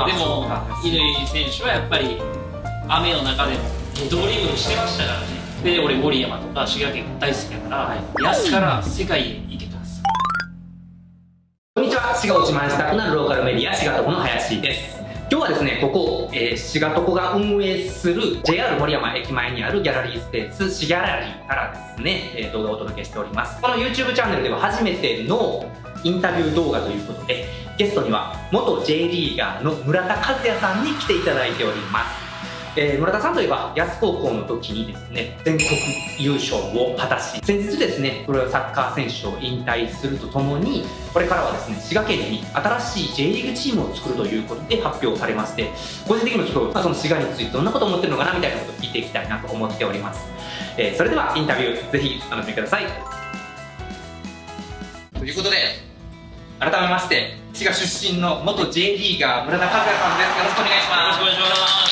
でも乾選手はやっぱり雨の中でもドリブルしてましたからね。で俺森山とか滋賀県大好きだから、安から世界へ行けたんです。 こんにちは、滋賀を自慢したくなるローカルメディア滋賀とこの林です。今日はですね、ここ、滋賀とこが運営する JR 森山駅前にあるギャラリースペースシギャラリーからですね、動画をお届けしております。この YouTube チャンネルでは初めてのインタビュー動画ということで、ゲストには元 J リーガーの村田和也さんに来ていただいております。村田さんといえば安高校の時にですね、全国優勝を果たし、先日ですね、プロサッカー選手を引退するとともに、これからはですね、滋賀県に新しい J リーグチームを作るということで発表されまして、個人的にもちょっと、その滋賀についてどんなことを思ってるのかなみたいなことを聞いていきたいなと思っております。それではインタビューぜひお楽しみください。ということで、改めまして滋賀出身の元 J リーガー村田和也さんです。よろしくお願いします。 よろしくお願いします。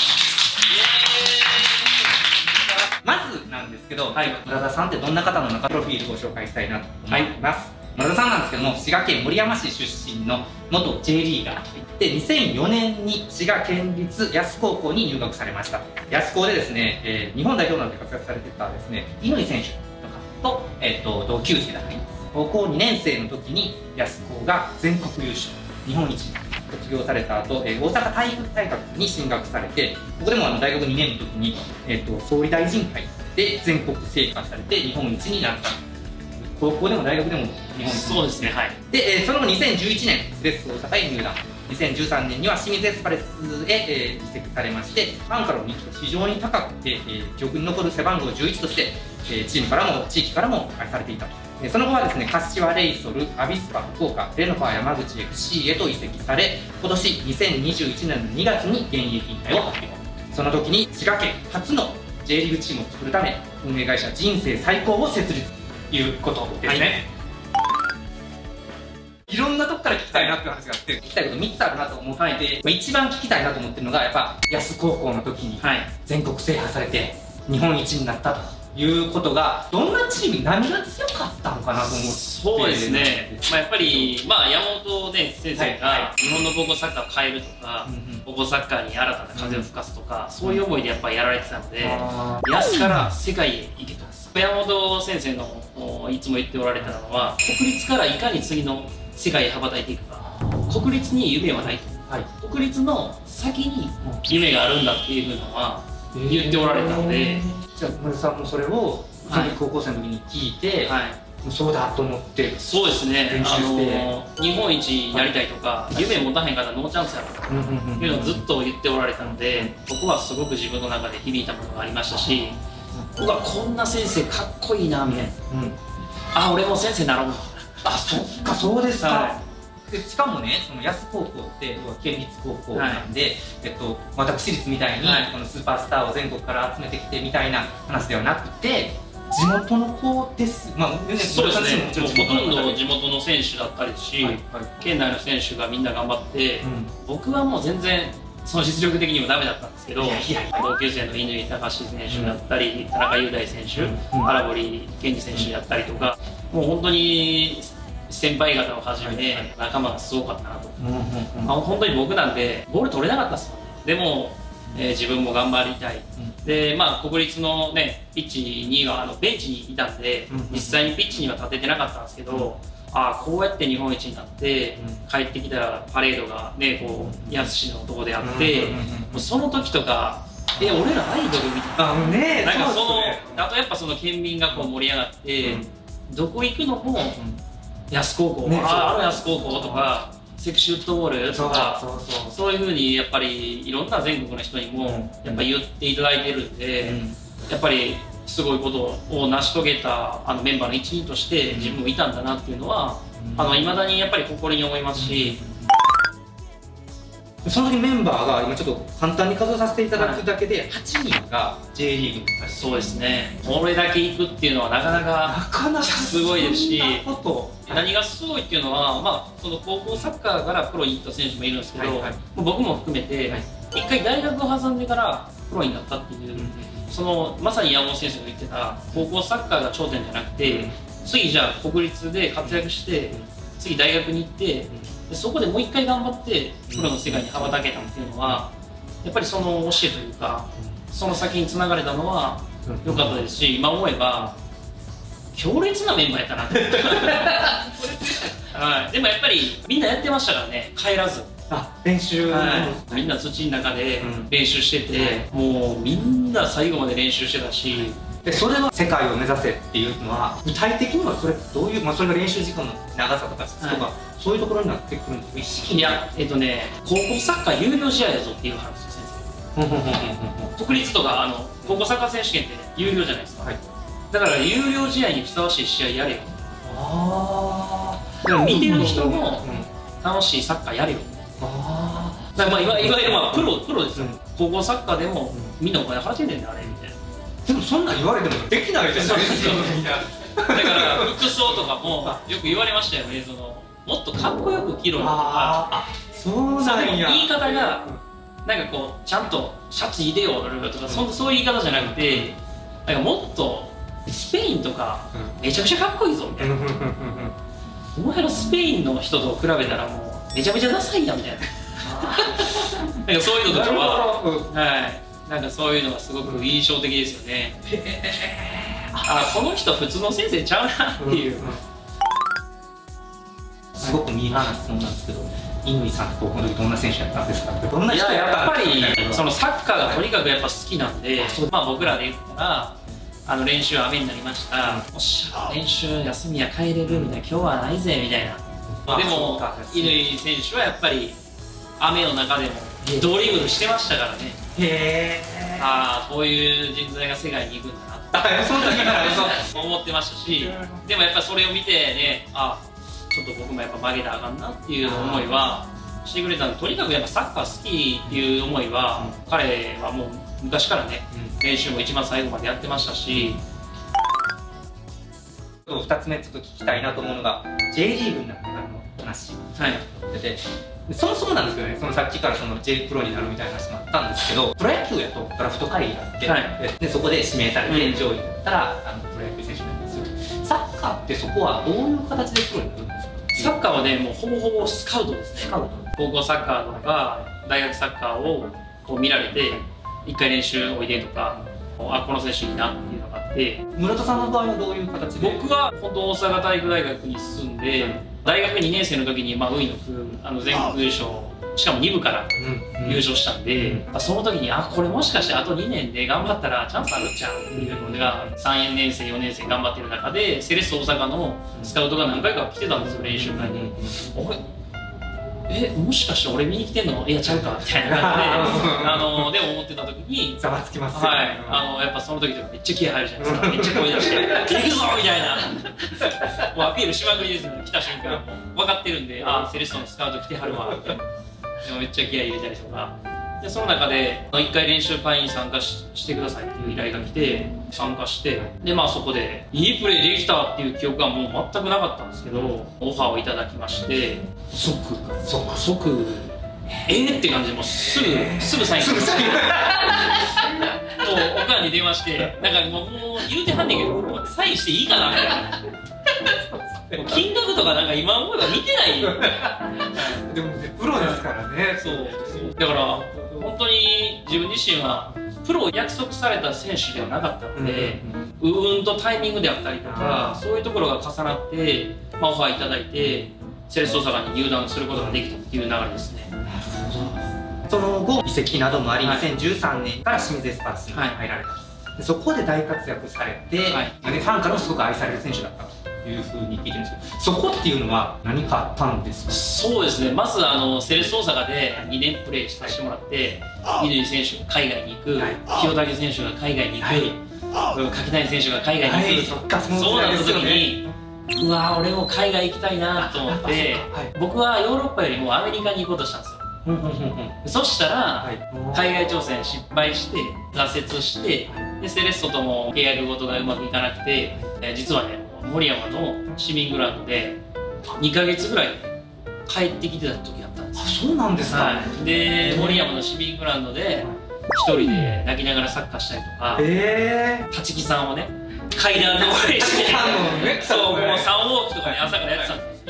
まずなんですけど、村田さんってどんな方なのかプロフィールをご紹介したいなと思います。村田さんなんですけども、滋賀県守山市出身の元 J リーガーといって、2004年に滋賀県立安高校に入学されました。安高でですね、日本代表なんて活躍されてたですね、乾選手とかと、同級生だったり、高校2年生の時に安高が全国優勝、日本一に卒業された後、大阪体育大学に進学されて、ここでも大学2年の時に、総理大臣杯で全国制覇されて日本一になった。高校でも大学でも日本一。 そうですね、はい。 で、その後2011年セレッソ大阪へ入団、2013年には清水エスパルスへ、移籍されまして、ファンからの人気が非常に高くて、記憶に残る背番号11として、チームからも地域からも愛されていたと。その後はですね、柏レイソル、アビスパ福岡、レノファ山口 FC へと移籍され、今年2021年の2月に現役引退を発表。その時に滋賀県初の J リーグチームを作るため、運営会社人生最高を設立ということですね。いろんなとこから聞きたいなっていう話があって、聞きたいこと3つあるなと思っていて、一番聞きたいなと思ってるのが、やっぱ安高校の時に全国制覇されて日本一になったということが、どんなチームに何が強かったのかなと思って。 そうですね、やっぱり、山本、ね、先生が日本の高校サッカーを変えるとか、高校サッカーに新たな風を吹かすとか、そういう思いでやっぱりやられてたので、安から世界へ行けたんです。山本先生のいつも言っておられたのは、国立からいかに次の世界へ羽ばたいていくか、国立に夢はないと、国立の先に夢があるんだっていうのは言っておられたので。 じゃあ村田さんもそれを高校生の時に聞いて、そうだと思って。 そうですね、 練習して日本一になりたいとか、夢持たへんかったらノーチャンスやろというのをずっと言っておられたので、そこはすごく自分の中で響いたものがありましたし、うわ、こんな先生かっこいいなみたいな、あ、俺も先生になろう。 あ、そっか、そうですか。しかもね、その安高校って県立高校なんで、私立みたいにこのスーパースターを全国から集めてきてみたいな話ではなくて、地元の子です。 そうですね、ほとんど地元の選手だったりし、県内の選手がみんな頑張って、僕はもう全然その実力的にもダメだったんですけど、同級生の乾貴士選手だったり、田中雄大選手、荒堀健二選手だったりとか、もう本当に先輩方をはじめ仲間がすごかったなと。本当に僕なんてボール取れなかったっすもんね。でも、自分も頑張りたい。で、国立のね、ピッチにはベンチにいたんで、実際にピッチには立ててなかったんですけど、ああ、こうやって日本一になって、帰ってきたらパレードがね、こう、安のとこであって、もうその時とか、俺らアイドルみたいな。なんかあとやっぱその県民がこう盛り上がって、どこ行くのも、安高校、あの安高校とか、セクシュフットボールとか、そういうふうにやっぱりいろんな全国の人にもやっぱ言っていただいてるんで、やっぱりすごいことを成し遂げたメンバーの一員として自分もいたんだなっていうのは、いまだにやっぱり誇りに思いますし。 その時メンバーが今ちょっと簡単に数えさせていただくだけで8人が J リーグに入って。 そうですね、これだけ行くっていうのはなかなかすごいですし、何がすごいっていうのは、その高校サッカーからプロに行った選手もいるんですけど、僕も含めて一回大学を挟んでからプロになったっていう、そのまさに山本先生が言ってた高校サッカーが頂点じゃなくて、次じゃあ国立で活躍して次大学に行ってでそこでもう一回頑張ってプロの世界に羽ばたけたっていうのはやっぱりその教えというかその先につながれたのは良かったですし、今思えば強烈なメンバーやったなってはい、でもやっぱりみんなやってましたからね、帰らず。 練習、 みんな土の中で練習してて、もうみんな最後まで練習してたし。 でそれは世界を目指せっていうのは具体的にはそれどういう、それが練習時間の長さとか質とか、そういうところになってくるんですか？ いや高校サッカー有料試合だぞっていう話ですよ、先生。国立とか高校サッカー選手権って有料じゃないですか、だから有料試合にふさわしい試合やれよ。だから見てる人も楽しいサッカーやれよ。だからいわゆるプロですよ、高校サッカーでもみんなお金払ってんねんね、あれみたいな。 でもそんなん言われてもできないじゃないですか。 だから服装とかもよく言われましたよね、もっとかっこよく着ろよとか、 そうなんや、 言い方がなんかこうちゃんとシャツ入れよとか、そういう言い方じゃなくて、なんかもっとスペインとかめちゃくちゃかっこいいぞみたいな、お前らスペインの人と比べたらもうめちゃめちゃダサいやみたいな、なんかそういうのとかは、なんかそういうのがすごく印象的ですよね。この人普通の先生ちゃうなっていう。 すごくミーハーな質問なんですけど、乾さんって高校の時どんな選手やったんですか？どんな人ややったんですか？ やっぱりそのサッカーがとにかくやっぱ好きなんで、僕らで言ったら練習雨になりました、おっしゃ練習休みや帰れるみたいな、今日はないぜみたいな。でも乾選手はやっぱり雨の中でもドリブルしてましたからね。こういう人材が世界に行くんだなってその時から思ってましたし、でもやっぱそれを見てね、ちょっと僕もやっぱ曲げたらあかんなっていう思いはしてくれたんで、とにかくやっぱサッカー好きっていう思いは、彼はもう昔からね、練習も一番最後までやってましたし。 2つ目ちょっと聞きたいなと思うのが J リーグになってからの話で、そもそもなんですけどね、そのさっきからJ プロになるみたいな話もあったんですけど、プロ野球やとドラフト会議があって、でそこで指名されて上位だったらプロ野球選手になりますよ。サッカーってそこはどういう形でプロになるんですか？ サッカーはね、もうほぼほぼスカウトですね。高校サッカーとか大学サッカーをこう見られて、一回練習おいでとか、この選手いいなっていうのがあって。 村田さんの場合はどういう形で？ 僕は本当大阪体育大学に進んで、大学2年生の時に運井の全国優勝、しかも2部から優勝したんで、その時にこれもしかしてあと2年で頑張ったらチャンスあるんちゃうっていうのが、3年生4年生頑張ってる中でセレッソ大阪のスカウトが何回か来てたんですよ、練習会に。もしかして俺見に来てんの？いやちゃうかみたいな感じででも思ってた時にざわつきますよね。 やっぱその時とかめっちゃ気合入るじゃないですか。めっちゃ声出して「行くぞ!」みたいなもうアピールしまくりですよね。来た瞬間分かってるんで、セレッソのスカウト来てはるわって。でもめっちゃ気合入れたりとかで、その中で1回練習会に参加してくださいっていう依頼が来て参加して、でそこでいいプレーできたっていう記憶はもう全くなかったんですけど、オファーをいただきまして、即って感じで、もうすぐサインしてとおかんに電話して、なんかもう言うてはんねんけど、サインしていいかなみたいな。金額とかなんか今思えば見てないよ。 でもね、プロですからね。 そうだから本当に自分自身はプロを約束された選手ではなかったので、とタイミングであったりとか、そういうところが重なって、オファーいただいてセレッソ大阪に入団することができたっていう流れですね。 その後移籍などもあり、2013年から清水エスパルスに入られた、そこで大活躍されて、ファンからもすごく愛される選手だったというふうに聞いてるんですけど、そこっていうのは何かあったんですか？ そうですね、まずセレッソ大阪で2年プレーさせてもらって、乾選手が海外に行く、清武選手が海外に行く、柿谷選手が海外に行く、そうなった時にうわ俺も海外行きたいなと思って、僕はヨーロッパよりもアメリカに行こうとしたんですよ。そしたら海外挑戦失敗して挫折して、でセレッソとも契約事がうまくいかなくて、実はね森山の市民グラウンドで2ヶ月ぐらい帰ってきてた時あったんです。 そうなんですか。 で森山の市民グラウンドで一人で泣きながらサッカーしたりとか、立木さんをね階段登りしてそうもう3往復とかに朝からやってたんです。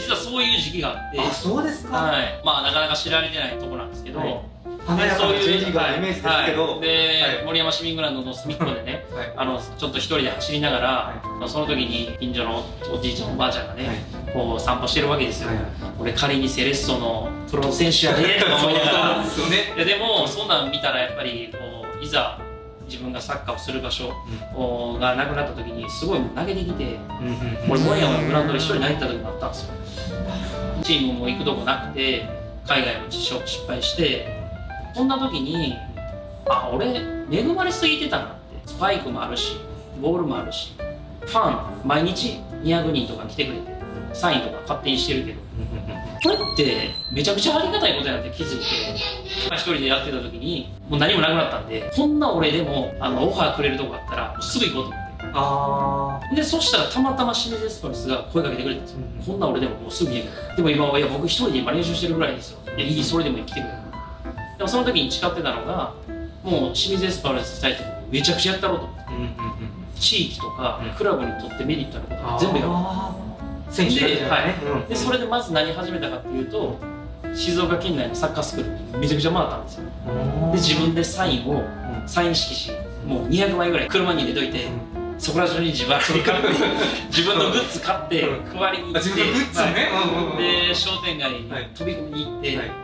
実はそういう時期があって。 あ、そうですか。 はい。まあなかなか知られてないところなんですけど、 華やかな J リーガーのイメージですけど、 で、森山市民グラウンドの隅っこでね、ちょっと一人で走りながら、その時に近所のおじいちゃんおばあちゃんがね、こう散歩してるわけですよ。俺仮にセレッソのプロ選手やでとか思いながら、でもそんなん見たらやっぱりこういざ自分がサッカーをする場所がなくなった時にすごい投げてきて、俺森山のグラウンドで一人泣いた時もあったんですよ。チームも行くとこなくて海外も失敗して、そんな時にあ、俺恵まれすぎてたなって。スパイクもあるしボールもあるし、ファン毎日200人とか来てくれてサインとか勝手にしてるけど、これってめちゃくちゃありがたいことやなって気づいて、一人でやってた時にもう何もなくなったんで、こんな俺でもオファーくれるとこあったらもうすぐ行こうと思って。でそしたらたまたま清水エスパルスが声かけてくれたんですよ。こんな俺でももうすぐ行ける。でも今はいや僕一人で今練習してるぐらいですよ。いやいい、それでも来てくれる。でもその時に誓ってたのが、もう清水エスパルス伝えてめちゃくちゃやったろうと思って、地域とかクラブにとってメリットあることは全部やろう。選手でそれでまず何始めたかっていうと、静岡県内のサッカースクールにめちゃくちゃ回ったんですよ。で自分でサイン色紙もう200枚ぐらい車に入れといて、そこら中に自分で買って自分のグッズ買って配りに行って、で商店街に飛び込みに行って、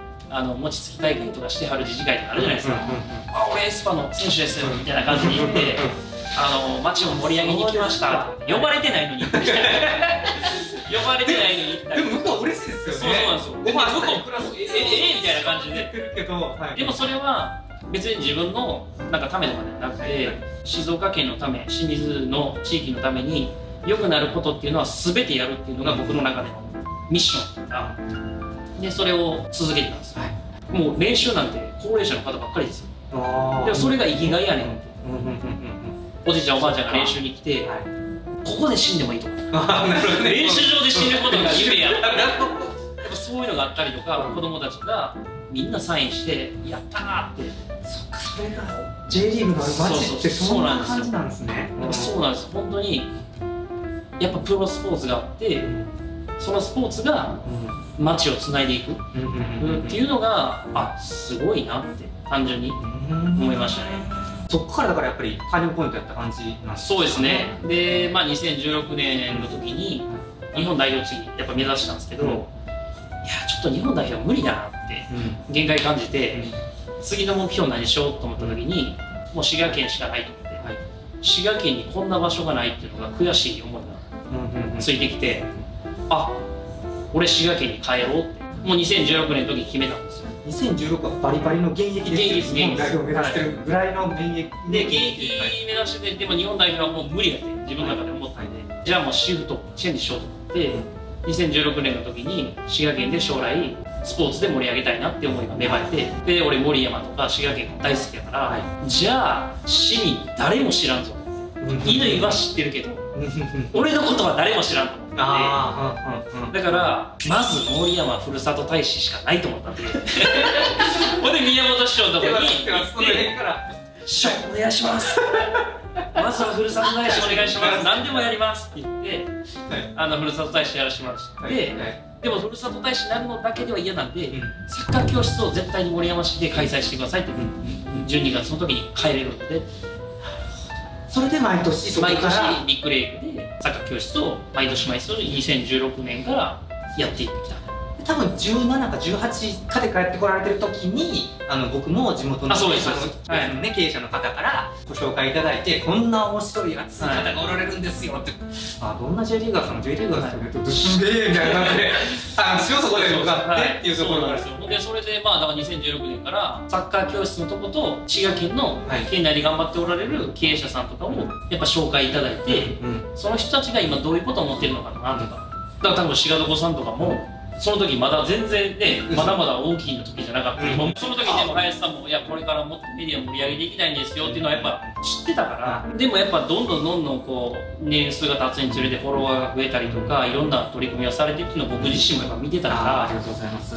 餅つき大会とかしてはる自治会とかあるじゃないですか。あ、俺エスパの選手ですみたいな感じに言って、街を盛り上げに来ましたって呼ばれてないのに呼ばれてないのに行ったり。 でも向こうは嬉しいですよね。 そうなんですよ。で向こうプラスみたいな感じで。でもそれは別に自分のなんかためとかではなくて、静岡県のため、清水の地域のために良くなることっていうのは全てやるっていうのが僕の中でのミッションっていうか、でそれを続けてたんですよ。もう練習なんて高齢者の方ばっかりですよ。でもそれが生きがいやねんって。おじいちゃんおばあちゃんが練習に来て、ここで死んでもいいとか、練習場で死ぬことが夢や。やっぱそういうのがあったりとか、子供たちがみんなサインしてやったなって。 そっか、それが J リーグのある街ってそんな感じなんですね。 そうなんです。本当にやっぱプロスポーツがあって、そのスポーツが街をつないでいくっていうのが、あ、すごいなって単純に思いましたね。 そこからだからやっぱりターニングポイントやった感じなんですか？ そうですね。で、まあ2016年の時に日本代表次やっぱ目指したんですけど、いやちょっと日本代表無理だなって限界感じて、次の目標何しようと思った時にもう滋賀県しかないと思って、滋賀県にこんな場所がないっていうのが悔しい思いがついてきて、あ、俺滋賀県に帰ろうってもう2016年の時に決めたんですよ。 2016はバリバリの現役ですよ。日本代表を目指してるぐらいの現役で、 現役目指してて、でも日本代表はもう無理やって自分の中で思ったんで、じゃあもうシフトチェンジしようと思って、2016年の時に滋賀県で将来スポーツで盛り上げたいなって思いが芽生えて、で俺森山とか滋賀県が大好きやから、じゃあ市民誰も知らんぞ、乾は知ってるけど俺のことは誰も知らんと思って、だからまず森山ふるさと大使しかないと思ったんでほんで宮本市長のとこに行って「市長お願いしますまずはふるさと大使お願いします何でもやります」って言ってふるさと大使やらせてもらって、でもふるさと大使になるのだけでは嫌なんで、サッカー教室を絶対に森山市で開催してくださいって12月の時に帰れるので。 それで毎年ビッグレイクでサッカー教室を毎年2016年からやっていってきた。 多分17か18かで帰ってこられてる時に僕も地元の経営者の方からご紹介いただいて、こんな面白い熱い方がおられるんですよって、どんな J リーガーさんの J リーガーさんってすげえみたいな感じでそこで向かってっていうところからで、それでまあだから2016年からサッカー教室のとこと滋賀県の県内で頑張っておられる経営者さんとかをやっぱ紹介いただいて、その人たちが今どういうことを思ってるのかなとか、だから多分志賀床さんとかもその時まだ全然ね、まだまだ大きい時じゃなかったけど、その時でも林さんも「いやこれからもっとメディア盛り上げていきたいんですよ」っていうのはやっぱ知ってたから、でもやっぱどんどんこう年数が経つにつれてフォロワーが増えたりとかいろんな取り組みをされてっていうのを僕自身もやっぱ見てたから、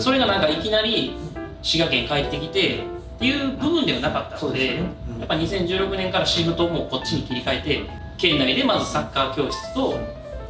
それがなんかいきなり滋賀県帰ってきてっていう部分ではなかったので、やっぱ2016年からシフトをもうこっちに切り替えて、県内でまずサッカー教室と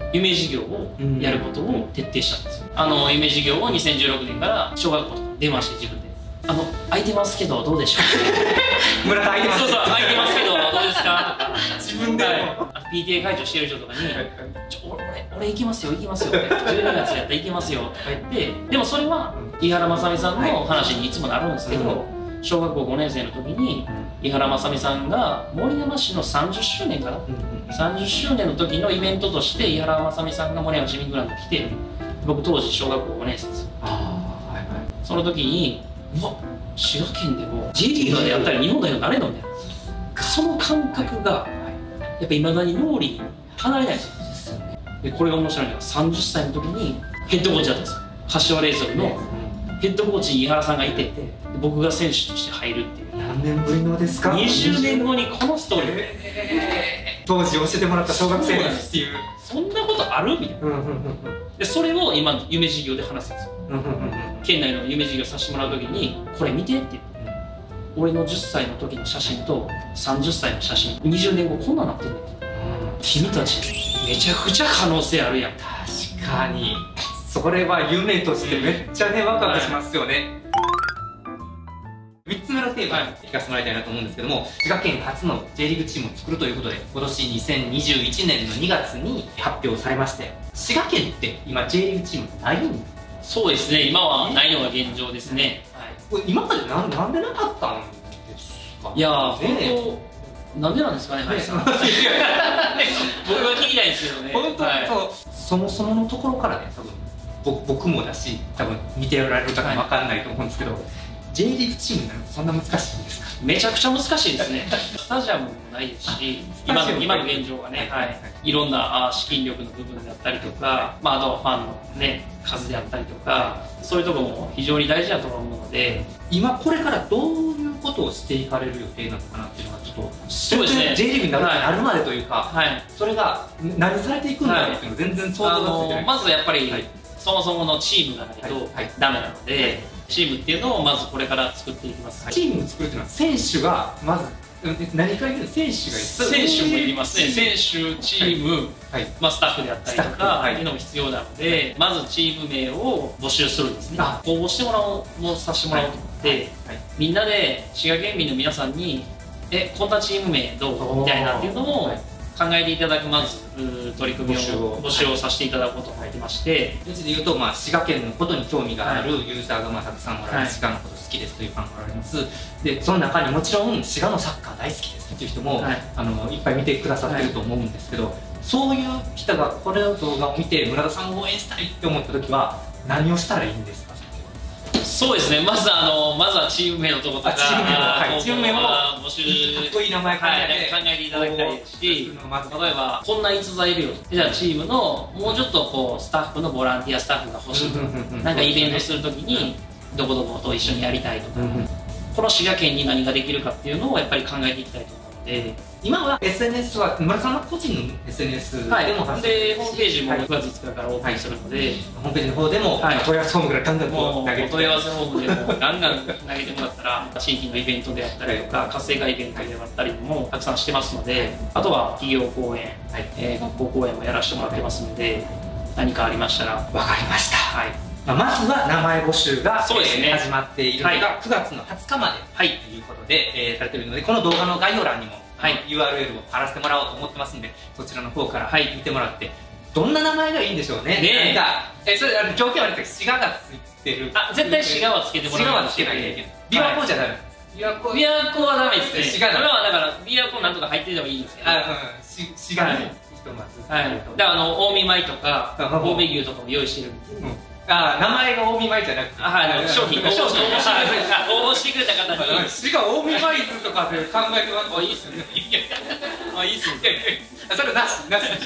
夢事業をやることを徹底したんですよ。夢事業を2016年から小学校とか電話して自分で空いてますけどどうでしょう村田空いてます、 そうそう、空いてますけどどうですかとか自分でも PTA 会長してる人とかに俺行きますよ行きますよ12月やったら行きますよとか言ってでもそれは井原正美さんの話にいつもなるんですけど、小学校5年生の時に井原正美さんが森山市の30周年かな、30周年の時のイベントとして井原正美さんが森山市民グラウンドに来て、僕当時小学校5年生ですよ。その時にうわ滋賀県でも J リーガーでやったら日本代表になれるのみたいな、その感覚がやっぱいまだに脳裏に離れないんですよ。でこれが面白いのが30歳の時にヘッドコーチだったんですよ。柏レイソルのヘッドコーチに井原さんがいてて、僕が選手として入るっていう。 何年ぶりのですか ？20年後にこのストーリー、 当時教えてもらった小学生ですっていう、 そんなことあるみたいな。でそれを今夢事業で話すんですよ。県内の夢事業させてもらう時にこれ見てって言って、俺の10歳の時の写真と30歳の写真20年後こんなんなってんねん。君たちめちゃくちゃ可能性あるやん。 確かにそれは夢としてめっちゃねワクワクしますよね。3つ目のテーマに聞かせてもらいたいなと思うんですけども、滋賀県初の J リーグチームを作るということで今年2021年の2月に発表されまして、滋賀県って今 J リーグチームないんですか？ そうですね、今はないのが現状ですね。 今までなんでなかったんですか？ いやー、本当なんでなんですかね、はい、僕が聞きたいんですけどね。 本当、そもそものところからね、多分僕もだし、多分見ておられる方も分かんないと思うんですけど、J リーグチームになるとそんな難しいんですか？ めちゃくちゃ難しいですね。スタジアムもないですし、今の現状がね、いろんな資金力の部分であったりとか、あとはファンのね数であったりとか、そういうところも非常に大事だと思うので、 今これからどういうことをしていかれる予定なのかなっていうのがちょっと、 そうですね、 J リーグになるまでというか、それが何されていくんだろうっていうの全然想像がついてない。 まずやっぱりそもそものチームがないとダメなので、チームっていうのをまずこれから作っていきます。 チームを作るっていうのは選手がまず何から言うの？選手が選手もいりますね。選手、チーム、スタッフであったりとかっていうのも必要なので、まずチーム名を募集するんですね。公募してもらおう、もさせてもらおうと思って、みんなで滋賀県民の皆さんにこんなチーム名どうみたいなっていうのを考えていただく、まず取り組みを募集をさせていただくことができまして、 うちで言うと、滋賀県のことに興味があるユーザーがたくさんおられる、滋賀のこと好きですというファンがおられます。でその中にもちろん滋賀のサッカー大好きですっていう人も、いっぱい見てくださってると思うんですけど、そういう人がこれの動画を見て村田さんを応援したいって思った時は何をしたらいいんですか？ そうですね、まずはチーム名のところとか、 チーム名を募集かっこいい名前考えていただきたいですし、例えばこんな逸材いるよ、じゃあチームのもうちょっとこうスタッフのボランティアスタッフが欲しい、なんかイベントするときにどこどこと一緒にやりたいとか、この滋賀県に何ができるかっていうのをやっぱり考えていきたいと思うので、 今は SNS は村田さんの個人の SNS でも発信でホームページも9月5日からオープンするので、 ホームページの方でも問い合わせフォームからガンガン投げて、問い合わせフォームでもガンガン投げてもらったら、地域のイベントであったりとか活性化イベントであったりもたくさんしてますので、あとは企業講演、学校講演もやらせてもらってますので、何かありましたら。 分かりました。まずは名前募集が始まっているのが9月の20日までということでされているので、この動画の概要欄にもURL を貼らせてもらおうと思ってますんで、そちらの方から見てもらって、どんな名前がいいんでしょうね。それ条件はあるんですけど、滋賀がついてる。 絶対滋賀はつけてもらう。 滋賀はつけないといけない。琵琶湖じゃダメ。 琵琶湖はダメですね。滋賀はだから琵琶湖なんとか入っててもいいんですけど、 滋賀にひとまず。 だから近江米とか神戸牛とかも用意してるんで。 名前が近江米じゃなくて、 商品応募してくれた方に滋賀近江米図とかで考えてます。 いいっすね。いいっすね。 それなし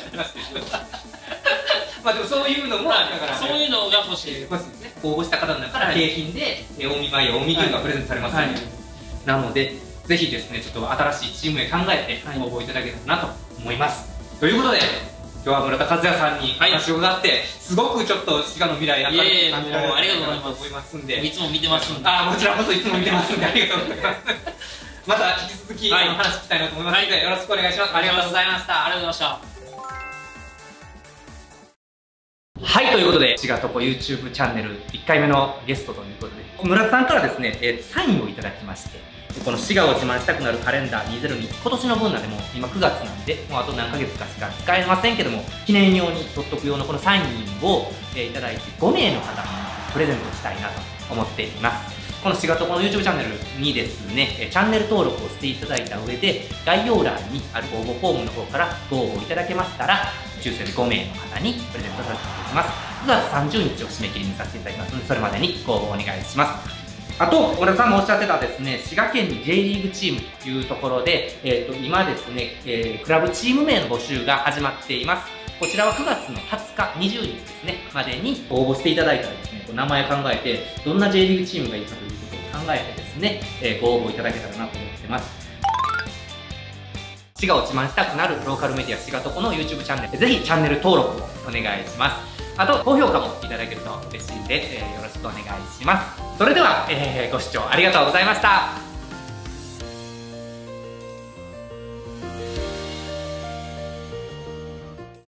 まあでもそういうのもそういうのが欲しいですね。応募した方の中から景品で近江米や近江牛がプレゼントされますので、なのでぜひですね、ちょっと新しいチームへ考えて応募いただけたらなと思います。ということで今日は村田和也さんに話を伺って、すごくちょっと滋賀の未来明るく感じられたと思いますんで、 いつも見てますんで、 こちらこそいつも見てますんでありがとうございます。また引き続き話聞きたいなと思いますので、よろしくお願いします。 ありがとうございました。ありがとうございました。 はい、ということで、しがとこ YouTube チャンネル1回目のゲストということで、村田さんからですね、サインをいただきまして、この滋賀を自慢したくなるカレンダー2002、今年の分なんでもう今9月なんで、もうあと何ヶ月かしか使えませんけども、記念用に取っとく用のこのサインを、いただいて5名の方にプレゼントしたいなと思っています。このしがとこの YouTube チャンネルにですね、チャンネル登録をしていただいた上で、概要欄にある応募フォームの方からご応募いただけましたら、抽選で5名の方にプレゼントさせていただきます。9月30日を締め切りにさせていただきますので、それまでにご応募お願いします。あと、小田さんもおっしゃってたですね、滋賀県に J リーグチームというところで、今ですね、クラブチーム名の募集が始まっています。こちらは9月の20日、20日ですね、までに応募していただいたらですね、名前を考えて、どんな J リーグチームがいいかということを考えてですね、ご応募いただけたらなと思ってます。滋賀を自慢したくなるローカルメディアしがとこの YouTube チャンネル、ぜひチャンネル登録をお願いします。あと、高評価もいただけると嬉しいんで、よろしくお願いします。それでは、ご視聴ありがとうございました。